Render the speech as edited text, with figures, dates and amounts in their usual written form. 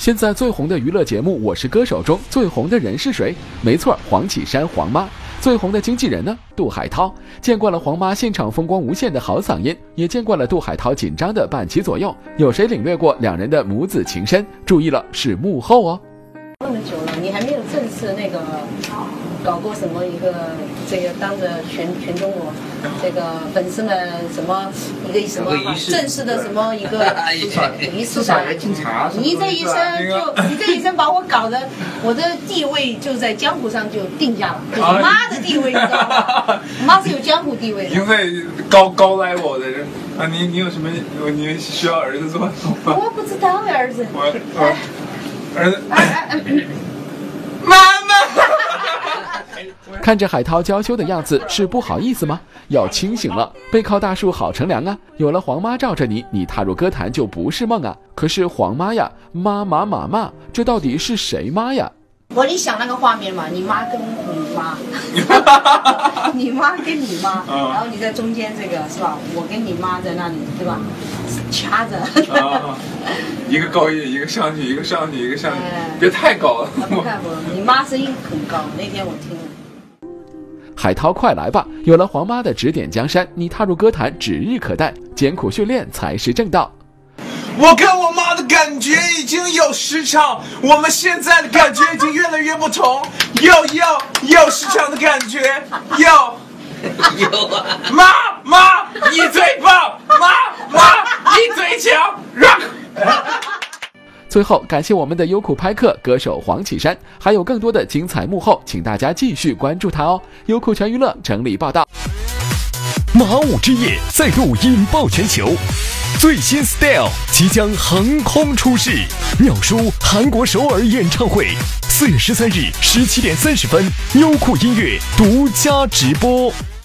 现在最红的娱乐节目《我是歌手》中最红的人是谁？没错，黄绮珊黄妈。最红的经纪人呢？杜海涛。见惯了黄妈现场风光无限的好嗓音，也见惯了杜海涛紧张的半旗左右。有谁领略过两人的母子情深？注意了，是幕后哦。 那么久了，你还没有正式那个搞过什么一个这个当着全中国这个粉丝们什么一个什么正式的什么一个仪式感？你这一生把我搞得我的地位就在江湖上就定下了，就是妈的地位，你知道吗？妈是有江湖地位的， 因为高 level 的人啊，你有什么？你需要儿子做什么？ 我不知道儿子。 儿子，妈妈。 看着海涛娇羞的样子，是不好意思吗？要清醒了，背靠大树好乘凉啊！有了黄妈罩着你，你踏入歌坛就不是梦啊！可是黄妈呀，妈，这到底是谁妈呀？ 你想那个画面嘛，你妈跟你妈，你妈跟你妈，然后你在中间这个是吧？我跟你妈在那里，对吧？掐着， 一个高音，一个上去，一个上去，一个上去，别太高了。 不看不，你妈声音很高，那天我听了。 海涛快来吧！有了黄妈的指点江山，你踏入歌坛指日可待，艰苦训练才是正道。 我跟我妈的感觉已经有时长，我们现在的感觉已经越来越不同，有时长的感觉，有啊！妈，你最棒！妈，你最强 ！Rock！ 最后，感谢我们的优酷拍客歌手黄绮珊，还有更多的精彩幕后，请大家继续关注她哦。优酷全娱乐整理报道。 马舞之夜再度引爆全球，最新 Style 即将横空出世，鸟叔韩国首尔演唱会4月13日17点30分，优酷音乐独家直播。